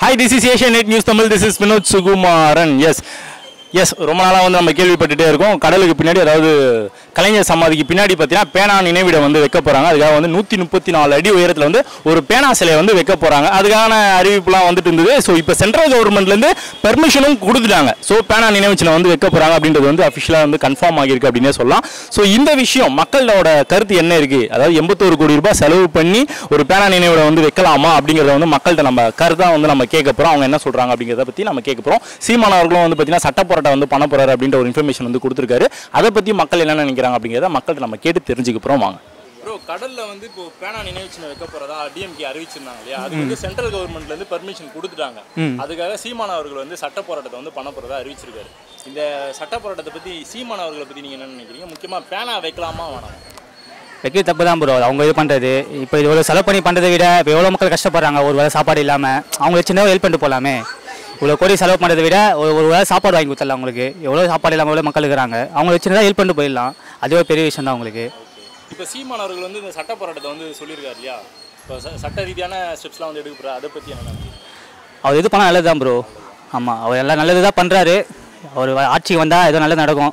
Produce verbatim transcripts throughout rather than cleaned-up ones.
Hi, this is Asian Net News Tamil. This is Vinod Sugumaran. Yes. Yes ரொம்ப நாளாக வந்து நம்ம கேள்விப்பட்டுட்டே இருக்கோம். கடலுக்கு பின்னாடி அதாவது கலைஞர் சமாதிக்கு பின்னாடி பார்த்தீங்கன்னா பேனா நினைவிடம் வந்து வைக்க போகிறாங்க. அதுக்காக வந்து நூற்றி முப்பத்தி நாலு அடி உயரத்தில் வந்து ஒரு பேனா சிலையை வந்து வைக்க போகிறாங்க. அதுக்கான அறிவிப்புலாம் வந்துட்டு இருந்தது. ஸோ இப்போ சென்ட்ரல் கவர்மெண்ட்லேருந்து பெர்மிஷனும் கொடுத்துட்டாங்க. ஸோ பேனா நினைவு சின்னம் வந்து வைக்க போகிறாங்க அப்படின்றது வந்து அஃபிஷியலாக வந்து கன்ஃபார்ம் ஆகியிருக்கு அப்படின்னே சொல்லலாம். ஸோ இந்த விஷயம் மக்களோட கருத்து என்ன இருக்குது, அதாவது எண்பத்தோரு கோடி ரூபாய் செலவு பண்ணி ஒரு பேனா நினைவிடம் வந்து வைக்கலாமா அப்படிங்கிறத வந்து மக்கள்கிட்ட நம்ம கருத்தாக வந்து நம்ம கேட்க போகிறோம். அவங்க என்ன சொல்கிறாங்க அப்படிங்கிறத பற்றி நம்ம கேட்க போகிறோம். சீமான் அவர்களும் வந்து பார்த்தீங்கன்னா சட்ட போராட்டம் வந்து பண்ண போறாரு அப்படின்ற ஒரு இன்ஃபர்மேஷன் வந்து கொடுத்திருக்காரு. அதை பத்தி மக்கள் என்ன நினைக்கிறாங்க அப்படிங்கறத மக்கள்கிட்ட நம்ம கேட்டு தெரிஞ்சுக்க போறோம். வாங்க ப்ரோ, கடல்ல வந்து இப்போ பேனா நினைவு சின்னம் வைக்க போறதா டிஎம்கே அறிவிச்சிருந்தாங்க இல்லையா? அது வந்து சென்ட்ரல் கவர்மெண்ட்ல இருந்து பெர்மிஷன் கொடுத்துட்டாங்க. அதுக்காக சீமான் அவர்கள் வந்து சட்ட போராட்டத்தை வந்து பண்ண போறதா அறிவிச்சிருக்காரு. இந்த சட்ட போராட்டத்தை பத்தி சீமான் அவர்களை பத்தி நீங்க என்ன நினைக்கிறீங்க? முக்கியமா பேனா வைக்கலாமா வேணாமா? வைக்க தப்பு தான் ப்ரோ. அவங்க இது பண்ணுறது இப்போ இது ஒரு செலவு பண்ணி பண்ணுறதை விட இப்போ எவ்வளோ மக்கள் கஷ்டப்படுறாங்க. ஒரு வேளை சாப்பாடு இல்லாமல் அவங்க சின்னதாக ஹெல்ப் பண்ணிட்டு போகலாமே. இவ்வளோ கோடி செலவு பண்ணுறதை விட ஒரு ஒரு வேளை சாப்பாடு வாங்கி கொடுத்துடலாம். அவங்களுக்கு எவ்வளோ சாப்பாடு இல்லாமல் எவ்வளோ மக்கள் இருக்கிறாங்க. அவங்களை சின்னதாக ஹெல்ப் பண்ணிட்டு போயிடலாம். அதுவே பெரிய விஷயம் தான் அவங்களுக்கு. இப்போ சீமான் அவர்கள் வந்து இந்த சட்ட போராட்டத்தை வந்து சொல்லியிருக்காரு இல்லையா? இப்போ சட்ட ரீதியான ஸ்டெப்ஸ்லாம் வந்து எடுக்க போகிறார். அதை பற்றி என்ன? அவர் இது பண்ணால் நல்லது தான் ப்ரோ. ஆமாம், அவர் எல்லாம் நல்லது தான் பண்ணுறாரு. அவர் ஆட்சிக்கு வந்தால் எதுவும் நல்லது நடக்கும்.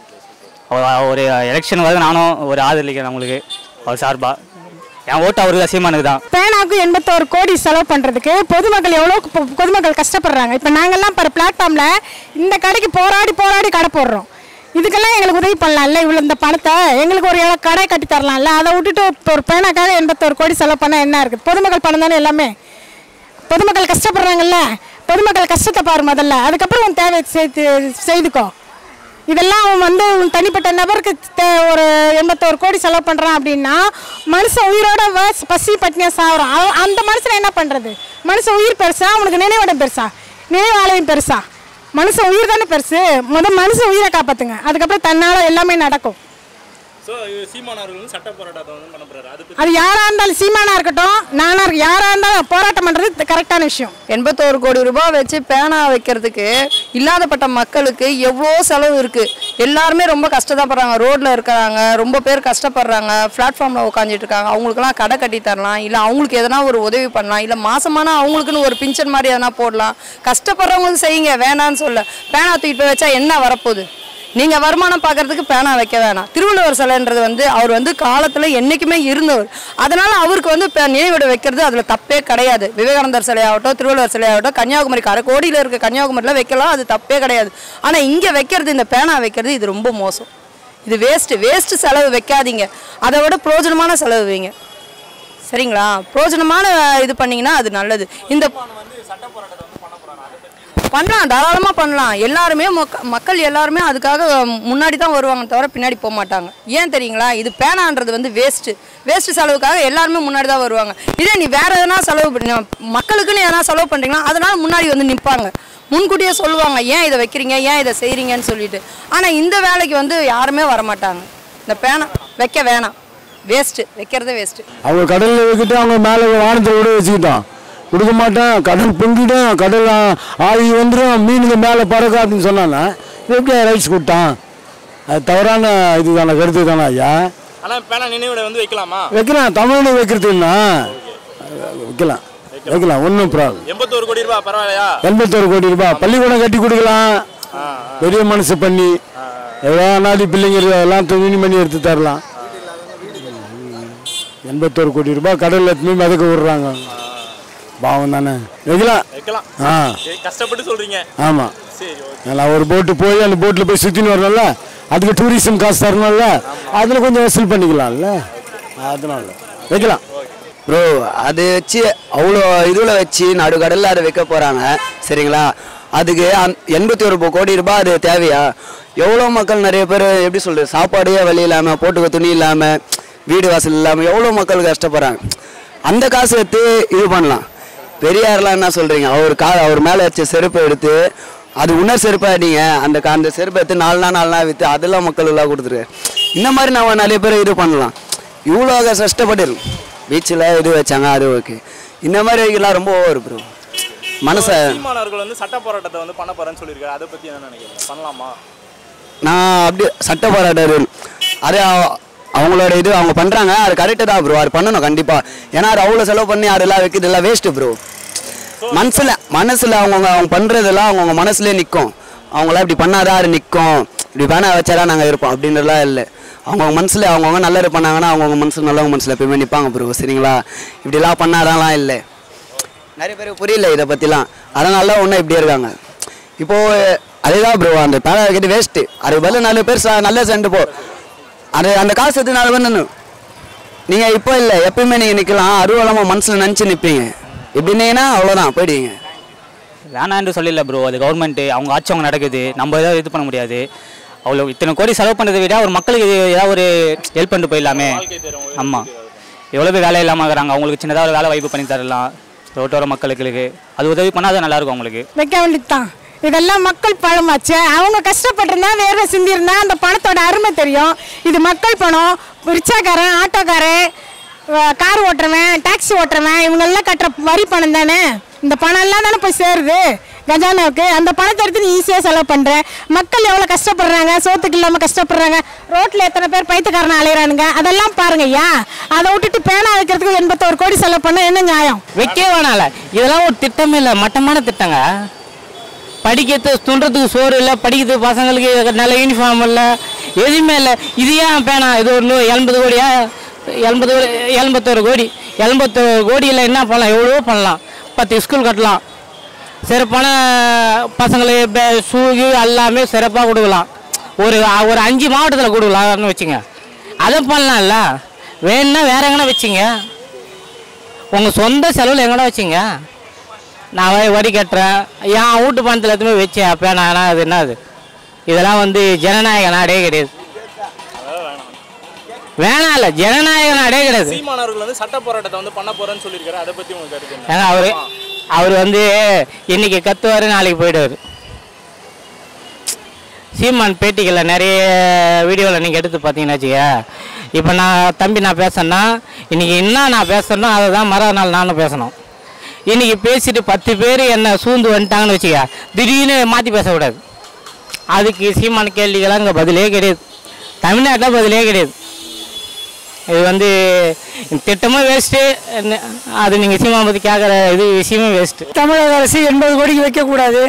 ஒரு எலெக்ஷன் வரை நானும் ஒரு ஆதரவளிக்கிறேன் அவங்களுக்கு, அவர் சார்பாக. என் ஓட்டு அவருக்கு சீமானுக்கு தான். பேனாவுக்கு எண்பத்தோரு கோடி செலவு பண்ணுறதுக்கு பொதுமக்கள் எவ்வளோ பொதுமக்கள் கஷ்டப்படுறாங்க. இப்போ நாங்கள்லாம் இப்போ பிளாட்ஃபார்மில் இந்த கடைக்கு போராடி போராடி கடை போடுறோம். இதுக்கெல்லாம் எங்களுக்கு உதவி பண்ணலாம்ல. இவ்வளோ இந்த பணத்தை எங்களுக்கு ஒரு கடை கட்டி தரலாம்ல. அதை விட்டுட்டு ஒரு பேனாக்காக எண்பத்தோரு கோடி செலவு பண்ணால் என்ன இருக்குது? பொதுமக்கள் பணம் தானே எல்லாமே. பொதுமக்கள் கஷ்டப்படுறாங்கல்ல, பொதுமக்கள் கஷ்டத்தை பாரு முதல்ல, அதுக்கப்புறம் உன் தேவை செய்து செய்துக்கோ. இதெல்லாம் வந்து தனிப்பட்ட நபருக்கு ஒரு எண்பத்தோரு கோடி செலவு பண்ணுறான் அப்படின்னா மனுஷன் உயிரோட பசி பட்டினியாக சாகுறான். அந்த மனுஷனை என்ன பண்ணுறது? மனுஷன் உயிர் பெருசா, அவனுக்கு நினைவிடம் பெருசா, நினைவாலயம் பெருசா? மனுஷன் உயிர் தானே பெருசு. முதல் மனுஷன் உயிரை காப்பாற்றுங்க, அதுக்கப்புறம் தன்னால் எல்லாமே நடக்கும். அது யாரா இருந்தாலும் சீமானா இருக்கட்டும், நானா இருக்கு, யாரா இருந்தாலும் போராட்டம் பண்றது கரெக்டான விஷயம். எண்பத்தோரு கோடி ரூபாய் வச்சு பேனா வைக்கிறதுக்கு இல்லாதப்பட்ட மக்களுக்கு எவ்வளோ செலவு இருக்கு. எல்லாருமே ரொம்ப கஷ்டப்படுறாங்க. ரோட்ல இருக்கிறாங்க, ரொம்ப பேர் கஷ்டப்படுறாங்க. பிளாட்ஃபார்ம்ல உட்காந்துட்டு இருக்காங்க. அவங்களுக்குலாம் கடை கட்டி தரலாம், இல்லை அவங்களுக்கு எதனா ஒரு உதவி பண்ணலாம், இல்லை மாசமான அவங்களுக்குன்னு ஒரு பின்ஷன் மாதிரி எதனா போடலாம். கஷ்டப்படுறவங்களுக்கு செய்யுங்க, வேணான்னு சொல்ல. பேனா தூக்கிட்டு போய் வச்சா என்ன வரப்போகுது? நீங்கள் வருமானம் பார்க்குறதுக்கு பேனா வைக்க வேணாம். திருவள்ளுவர் சிலைன்றது வந்து அவர் வந்து காலத்தில் என்றைக்குமே இருந்தவர். அதனால் அவருக்கு வந்து இப்போ நினைவிடம் வைக்கிறது அதில் தப்பே கிடையாது. விவேகானந்தர் சிலையாகட்டும், திருவள்ளுவர் சிலையாகட்டும், கன்னியாகுமரி கரைக்கோடியில் இருக்க கன்னியாகுமரியில் வைக்கலாம், அது தப்பே கிடையாது. ஆனால் இங்கே வைக்கிறது, இந்த பேனா வைக்கிறது, இது ரொம்ப மோசம். இது வேஸ்ட்டு. வேஸ்ட்டு செலவு வைக்காதீங்க. அதை விட பிரயோஜனமான செலவு வைங்க. சரிங்களா? பிரயோஜனமான இது பண்ணிங்கன்னா அது நல்லது. இந்த பண்ணலாம், தாராளமாக பண்ணலாம். எல்லாருமே மக்கள் எல்லாருமே அதுக்காக முன்னாடி தான் வருவாங்க தவிர பின்னாடி போக மாட்டாங்க. ஏன் தெரியுங்களா? இது பேனான்றது வந்து வேஸ்ட்டு. வேஸ்ட்டு செலவுக்காக எல்லாருமே முன்னாடி தான் வருவாங்க. இதே நீ வேறு எதனா செலவு பண்ணி மக்களுக்குன்னு எதனா செலவு பண்ணுறீங்கன்னா அதனால் முன்னாடி வந்து நிற்பாங்க. முன்கூட்டியே சொல்லுவாங்க, ஏன் இதை வைக்கிறீங்க, ஏன் இதை செய்கிறீங்கன்னு சொல்லிட்டு. ஆனால் இந்த வேலைக்கு வந்து யாருமே வரமாட்டாங்க. இந்த பேனா வைக்க வேணாம், வேஸ்ட்டு. வைக்கிறதே வேஸ்ட்டு. அவங்க கடலில் வைக்கிட்டு அவங்க மேலே வானத்தை விட வச்சுக்கிட்டோம். கொடுக்க மாட்டேன், கடல் பொங்கிடும், கடல் ஆகி வந்துடும், மீனுக்கு மேலே பறக்க அப்படின்னு சொன்னான்னா எப்படி ரைட்ஸ் கொடுத்தான்? அது தவறான இதுதான கருத்து தானே ஐயா. ஆனால் பேனா நினைவிடம் வந்து வைக்கலாமா? வைக்கலாம். தமிழ்நாடு வைக்கிறதுன்னா வைக்கலாம், வைக்கலாம், ஒன்றும் ப்ராப்ளம். எண்பத்தோரு கோடி ரூபாய் பரவாயில்லையா? எண்பத்தோரு கோடி ரூபாய் பள்ளிக்கூடம் கட்டி கொடுக்கலாம். பெரிய மனசு பண்ணி எவ்வளோ அனாதி பிள்ளைங்க எல்லாம் துணி பண்ணி எடுத்து தரலாம். எண்பத்தோரு கோடி ரூபாய் கடலில் எடுத்து மிதக்க விடுறாங்க. பாவம் தானே. வைக்கலாம், வைக்கலாம். ஆ, கஷ்டப்பட்டு சொல்றீங்க. ஆமாம். சரி, நான் ஒரு போட்டு போய் அந்த போட்டில் போய் சுற்றின்னு வரணும்ல, அதுக்கு டூரிசம் காசு தரணும்ல, அதில் கொஞ்சம் வசூல் பண்ணிக்கலாம்ல, அதனால வைக்கலாம். ப்ரோ, அது வச்சு அவ்வளோ இதில் வச்சு நடுக்கடலில் அதை வைக்க போகிறாங்க. சரிங்களா? அதுக்கு அந் எண்பத்தி ஒரு கோடி ரூபாய் அது தேவையா? எவ்வளோ மக்கள், நிறைய பேர் எப்படி சொல்கிறது, சாப்பாடே வழி இல்லாமல், போட்டுக்க துணி இல்லாமல், வீடு வாசல் இல்லாமல் எவ்வளோ மக்கள் கஷ்டப்படுறாங்க. அந்த காசு எடுத்து இது பண்ணலாம். பெரியார்லாம் என்ன சொல்கிறீங்க? அவர் கா அவர் மேலே வச்ச செருப்பை எடுத்து அது உணர் செருப்பாக நீங்கள் அந்த அந்த செருப்பை எடுத்து நாலு நாள் நாலு நாள் விற்று அதெல்லாம் மக்களுக்கெல்லாம் கொடுத்துரு. இந்த மாதிரி நம்ம நிறைய பேர் இது பண்ணலாம். இவ்வளோ கஷ்டப்பட்டு பீச்சில் இது வச்சாங்க, அது ஓகே. இந்த மாதிரி வைக்கலாம் ரொம்ப ஓவர் ப்ரோ. மனசை சீமானவர்கள் வந்து சட்ட போராட்டத்தை வந்து பண்ண போகிறேன்னு சொல்லியிருக்காரு. அதை பற்றி என்ன நினைக்கிறீங்க? பண்ணலாமா? நான் அப்படியே சட்ட போராட்டம் அது அவங்களோட இது அவங்க பண்ணுறாங்க, அது கரெக்டு தான் ப்ரோ. அது பண்ணணும் கண்டிப்பாக. ஏன்னா அது அவ்வளோ செலவு பண்ணி அதெல்லாம் வைக்கிறது எல்லாம் வேஸ்ட்டு ப்ரோ. மனசில் மனசில் அவங்கவுங்க அவங்க பண்ணுறதெல்லாம் அவங்கவுங்க மனசுலேயே நிற்கும். அவங்களாம் இப்படி பண்ணாதான் அது நிற்கும், இப்படி பேனா வச்சாதான் நாங்கள் இருப்போம் அப்படின்றதுலாம் இல்லை. அவங்கவுங்க மனசில் அவங்கவுங்க நல்லது பண்ணாங்கன்னா அவங்கவுங்க மனசில் நல்லவங்க மனசில் எப்பயுமே நிற்பாங்க ப்ரோ. சரிங்களா? இப்படிலாம் பண்ணாதான்லாம் இல்லை. நிறைய பேருக்கு புரியல இதை பற்றிலாம், அதனால ஒன்றும் இப்படி இருக்காங்க. இப்போது அதேதான் ப்ரோ, அந்த பேனா வைக்கிறது வேஸ்ட்டு. அதுக்கு பதில் நாலு பேர் ச நல்ல சென்று போ, அது அந்த காசு எடுத்து நாலு பேர் நின்று நீங்கள் இப்போ இல்லை எப்பயுமே நீங்கள் நிற்கலாம். அருவலமாக மனசில் நினச்சி நிற்பீங்க. இப்படின்னீங்கன்னா அவ்வளோதான், போயிடுவீங்க. வேணான்னு சொல்லல ப்ரோ, அது கவர்மெண்ட்டு அவங்க ஆட்சி அவங்க நடக்குது, நம்ம ஏதாவது இது பண்ண முடியாது. அவ்வளோ இத்தனை கோடி செலவு பண்ணுறதை விட ஒரு மக்களுக்கு ஏதாவது ஒரு ஹெல்ப் பண்ணிட்டு போயிடலாமே. ஆமாம், எவ்வளோ பேர் வேலை இல்லாமல் இருக்கிறாங்க, அவங்களுக்கு சின்னதாக ஒரு வேலை வாய்ப்பு பண்ணி தரலாம் ரோட்டோர மக்களுக்கு. அது உதவி பண்ணால் அது நல்லாயிருக்கும் அவங்களுக்கு. வைக்க வேண்டியதுதான். இதெல்லாம் மக்கள் பணமாச்சு. அவங்க கஷ்டப்பட்டிருந்தா வேர்வை சிந்திருந்தா அந்த பணத்தோட அருமை தெரியும். இது மக்கள் பணம். ரிக்ஷாக்காரன், ஆட்டோக்காரன், கார் ஓட்டுறவன், டாக்ஸி ஓட்டுறவன், இவங்கெல்லாம் கட்டுற வரி பணம் தானே. இந்த பணம் எல்லாம் தானே போய் சேருது கஜானாவுக்கு. அந்த பணத்தை எடுத்து நீ ஈஸியாக செலவு பண்ணுற. மக்கள் எவ்வளோ கஷ்டப்படுறாங்க, சோத்துக்கு இல்லாமல் கஷ்டப்படுறாங்க, ரோட்டில் எத்தனை பேர் பைத்துக்காரனை அலையிறானுங்க, அதெல்லாம் பாருங்க ஐயா. அதை விட்டுட்டு பேனா வைக்கிறதுக்கு எண்பத்தோரு கோடி செலவு பண்ண என்ன நியாயம்? வைக்க வேணால, இதெல்லாம் ஒரு திட்டமே இல்லை, மட்டமான திட்டங்க. படிக்கிறது துன்றதுக்கு சோறு இல்லை, படிக்கிறதுக்கு பசங்களுக்கு நல்ல யூனிஃபார்ம் இல்லை, எதுவுமே இல்லை. இது ஏன் பேனா? இது ஒரு எண்பது கோடியா? எண்பது எண்பத்தோரு கோடி எண்பத்தோரு கோடியில் என்ன பண்ணலாம்? எவ்வளோ பண்ணலாம். பத்து ஸ்கூல் கட்டலாம், சிறப்பான பசங்களுக்கு ஷூ எல்லாமே சிறப்பாக கொடுக்கலாம். ஒரு ஒரு அஞ்சு மாவட்டத்தில் கொடுக்கலாம்னு வச்சுங்க, அதை பண்ணலாம்ல. வேணும்னா வேற எங்கன்னா வச்சுங்க, உங்கள் சொந்த செலவில் எங்கடா வச்சுங்க. நான் வரி கட்டுறேன், என் வீட்டு பணத்தில் எதுவுமே வச்சேன் பேனா, அது என்னது? இதெல்லாம் வந்து ஜனநாயக நாடே கிடையாது. வேணாம் இல்லை, ஜனநாயக நாடே கிடையாது. சீமானவர்கள் வந்து சட்ட போராட்டத்தை வந்து பண்ண போறேன்னு சொல்லியிருக்காரு, அதை பத்தி உங்களுக்கு கருத்து என்ன? ஏன்னா அவரு அவர் வந்து இன்னைக்கு கத்துவார், நாளைக்கு போயிடுவார். சீமான் பேட்டிகளை நிறைய வீடியோவில் நீங்கள் எடுத்து பார்த்தீங்கன்னா வச்சுக்க, இப்போ நான் தம்பி நான் பேசுறேன்னா இன்னைக்கு என்ன நான் பேசுறேனோ அதை தான் மறுநாள் நானும் பேசணும். இன்னைக்கு பேசிட்டு பத்து பேர் என்ன சூழ்ந்து வந்துட்டாங்கன்னு வச்சுக்க, திடீர்னு மாற்றி பேசக்கூடாது. அதுக்கு சீமான கேள்விகளாம் இங்கே பதிலே கிடையாது, தமிழ்நாட்டில் பதிலே கிடையாது. இது வந்து திட்டமும் வேஸ்ட்டு, அது நீங்கள் சீமா பற்றி கேட்குற இது விஷயமும் வேஸ்ட்டு. தமிழக அரசு எண்பது கோடிக்கு வைக்கக்கூடாது.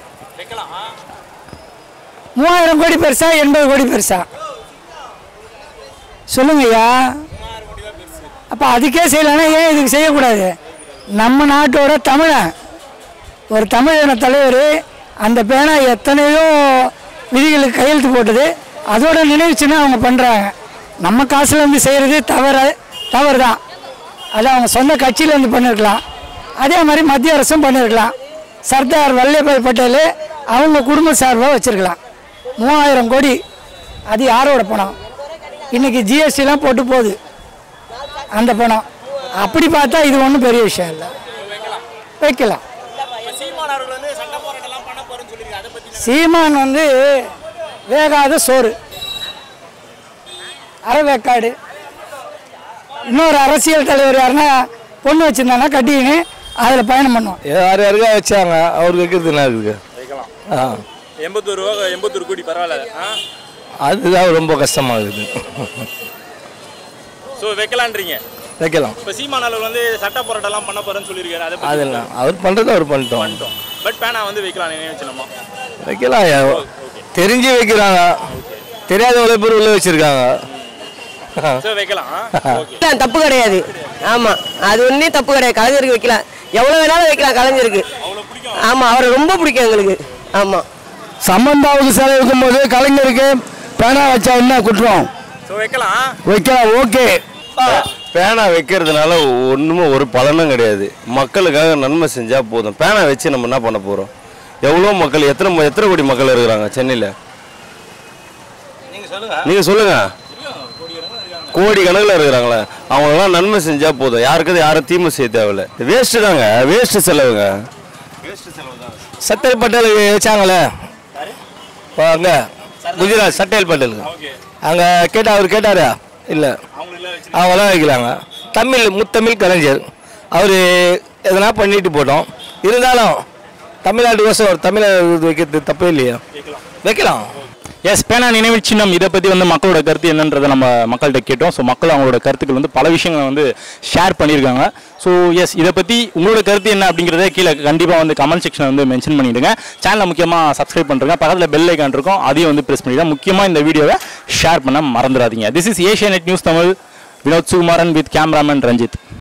மூவாயிரம் கோடி பெருசா எண்பது கோடி பெருசா சொல்லுங்கய்யா. அப்போ அதுக்கே செய்யலைன்னா ஏன் இதுக்கு செய்யக்கூடாது? நம்ம நாட்டோட தமிழன் ஒரு தமிழன தலைவர் அந்த பேனா எத்தனையோ விதிகளுக்கு கையெழுத்து போட்டது, அதோட நினைவுச்சுன்னா அவங்க பண்ணுறாங்க. நம்ம காசுலேருந்து செய்கிறது தவறு தவறு தான். அது அவங்க சொந்த கட்சியிலேருந்து பண்ணியிருக்கலாம், அதே மாதிரி மத்திய அரசும் பண்ணியிருக்கலாம். சர்தார் வல்லபாய் பட்டேல் அவங்க குடும்ப சார்பாக வச்சுருக்கலாம். மூவாயிரம் கோடி அது யாரோட பணம்? இன்றைக்கி ஜிஎஸ்டிலாம் போட்டு போகுது அந்த பணம். அப்படி பார்த்தா இது ஒன்றும் பெரிய விஷயம் இல்லை, வைக்கலாம். சீமான் வந்து வேகாத சோறு, அரைவேக்காடு. இன்னொரு அரசியல் தலைவர் யாருன்னா பொண்ணு வச்சுருந்தாங்கன்னா கட்டிக்கின்னு அதில் பயணம் பண்ணுவோம். யார் யாருக்கா வச்சாங்க, அவருக்கு வைக்கிறது என்ன இருக்குது? ஆ எண்பத்தொரு ரூபா எண்பத்தொரு கோடி பரவாயில்ல, அதுதான் ரொம்ப கஷ்டமாகுது. ஸோ வைக்கலான்றீங்க? வைக்கலாம். இப்போ சீமானவர்கள் வந்து சட்ட போராட்டம்லாம் பண்ண போறேன்னு சொல்லியிருக்காரு, அதை பத்தி அதெல்லாம் அவர் பண்ணுறது அவர் பண்ணிட்டோம் பண்ணிட்டோம் பட் பேனா வந்து வைக்கலாம் நினைச்சுனோமா? வைக்கலாம், தெரிஞ்சு வைக்கிறாங்க, தெரியாத பேர் உள்ள வச்சிருக்காங்க. வைக்கலாம், தப்பு கிடையாது. ஆமா, அது ஒன்றும் தப்பு கிடையாது. கலைஞருக்கு வைக்கலாம், எவ்வளோ வேணாலும் வைக்கலாம் கலைஞருக்கு. ஆமா, அவரை ரொம்ப பிடிக்கும் எங்களுக்கு. ஆமா, சம்பந்தாவது சிலை வைக்கும் போது கலைஞருக்கு பேனா வச்சா என்ன குற்றம்? வைக்கலாம் வைக்கலாம், ஓகே. பேனா வைக்கிறதுனால ஒன்றுமே ஒரு பலனும் கிடையாது. மக்களுக்காக நன்மை செஞ்சால் போதும். பேனா வச்சு நம்ம என்ன பண்ண போகிறோம்? எவ்வளோ மக்கள், எத்தனை எத்தனை கோடி மக்கள் இருக்கிறாங்க சென்னையில்? நீங்கள் சொல்லுங்கள். கோடி கணக்கில் இருக்கிறாங்களே, அவங்களெல்லாம் நன்மை செஞ்சால் போதும். யாருக்குது யாரும் தீமை செய்ய தேவையில்லை. வேஸ்ட்டு தாங்க, வேஸ்ட்டு செலவுங்க. சட்டேல் பட்டேலுக்கு வச்சாங்களே அங்கே குஜராத், சட்டேல் பட்டேலுக்கு அங்கே கேட்டால் அவர் கேட்டாரா? இல்லை, அவங்களாம் வைக்கலாங்க. தமிழ் முத்தமிழ் கலைஞர் அவர் எதனா பண்ணிட்டு போட்டோம். இருந்தாலும் தமிழ்நாட்டுக்கோசம் ஒரு தமிழ் வைக்கிறது தப்பே இல்லையா? வைக்கலாம். எஸ் பேனா நினைவு சின்னம் இதை பற்றி வந்து மக்களோட கருத்து என்னன்றதை நம்ம மக்கள்கிட்ட கேட்டோம். ஸோ மக்கள் அவங்களோட கருத்துக்கள் வந்து பல விஷயங்களை வந்து ஷேர் பண்ணியிருக்காங்க. ஸோ எஸ் இதை பற்றி உங்களோட கருத்து என்ன அப்படிங்கிறத கீழே கண்டிப்பாக வந்து கமெண்ட் செக்ஷனில் வந்து மென்ஷன் பண்ணிவிடுங்க. சேனலை முக்கியமாக சப்ஸ்கிரைப் பண்ணுறங்க, பக்கத்தில் பெல் ஐக்கான் இருக்கும், அதையும் வந்து ப்ரெஸ் பண்ணிவிடுங்க. முக்கியமாக இந்த வீடியோவை ஷேர் பண்ண மறந்துடாதீங்க. This is Asianet news Tamil, Vinod Sugumaran with cameraman Ranjith.